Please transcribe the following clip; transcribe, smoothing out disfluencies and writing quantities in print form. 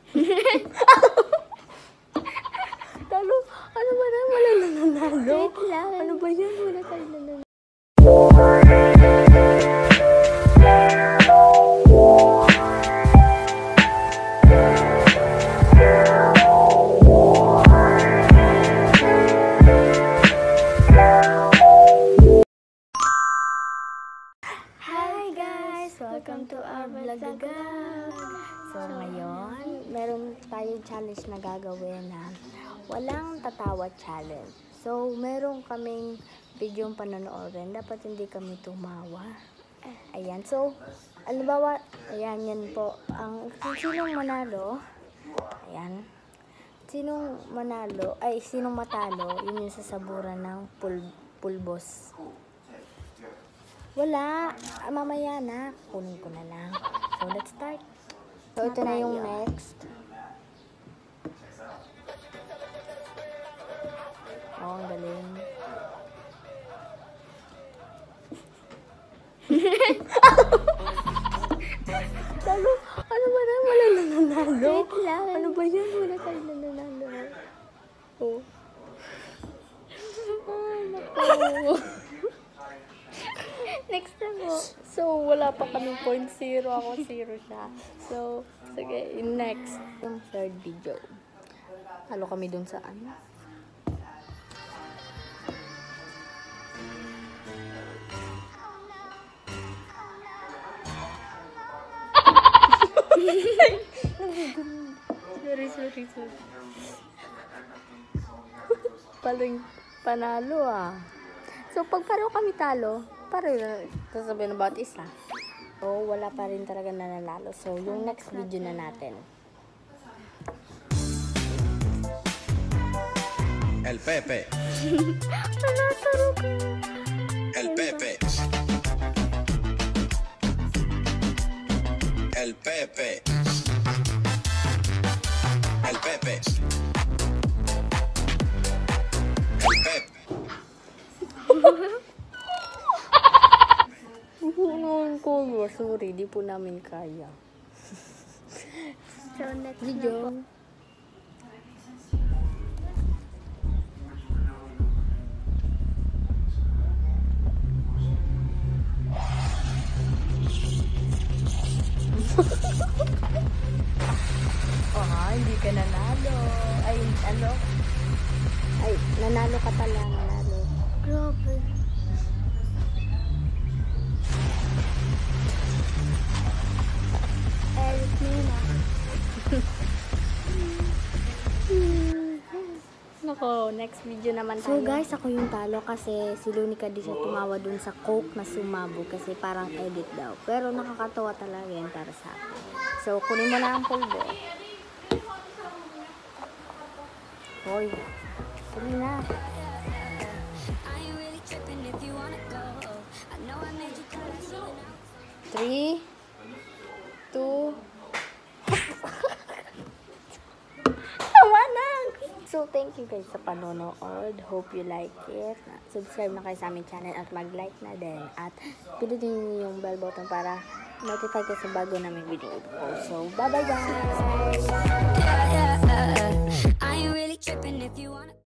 Talo, ano ba na? Wala na nanalo. Wait lang. Ano ba yan? Wala tayo nanalo. Hi guys! Welcome to our vlog. So ngayon, meron tayong challenge na gagawin na walang tatawa challenge. So meron kaming video panonoodin. Dapat hindi kami tumawa. Ayan. So, halimbawa, ayan, yan po. Sinong manalo, ayan. Sinong matalo, yun yung sasaburan ng pulbos. Wala. Mamaya na. Kunin ko na lang. So, let's start. So, ito na yung next. Oh, ang galing. Talo, ano ba na? Wala na nanalo. Wait lang. Ano ba yan? Wala tayo na nanalo. Oh. Ay, naku. Next na po. So, wala pa kami 0.0. Ako 0 siya. So, sige, next. Yung third video. Halo kami dun sa ano. Sorry. Panalo ah. So, pag pareho kami talo, pareho sasabihin about isa. So, wala pa rin talaga nananalo. So, yung next video na natin. El Pepe. El Pepe. El Pepe. El Pepe. El Pepe. Sorry, di po namin kaya. So, next Video. na po. Hindi ka nanalo. Ay, ano? Ay, nanalo ka pala, nanalo. Grabe. Eric Nina. Nako, next video naman tayo. So guys, ako yung talo kasi si Lunica di siya tumawa dun sa Coke na sumabog kasi parang edit daw. Pero nakakatawa talaga yan para sa akin. So, kunin mo na ang pulbo. Hoy, kunin na. 3, 2, tawa na! So, thank you guys sa panonood. Hope you like it. Subscribe na kayo sa aming channel at mag-like na din. At pinutin niyo yung bell button para notify kayo sa bago namin video. So, bye-bye guys! I ain't really tripping if you wanna